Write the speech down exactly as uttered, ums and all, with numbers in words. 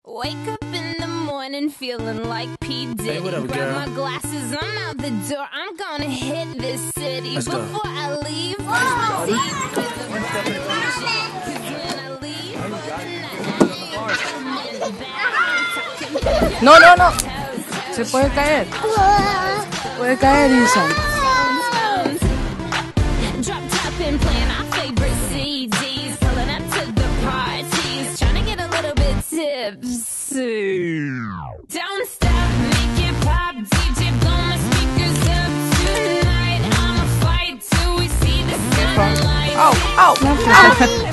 Wake up in the morning feeling like P. Diddy. Hey, whatever, Grab girl. my glasses, I'm out the door. I'm gonna hit this city. Let's go. Before I leave, oh. No, no, no. Se puede caer. Puede caer, Isan. Drop top and playing our favorite C Ds. Pulling up to the parties. Trying to get a little bit tipsy. Don't stop, make it pop. D J, blow my speakers up tonight. I'ma fight till we see the sunlight. Ow, ow, ow.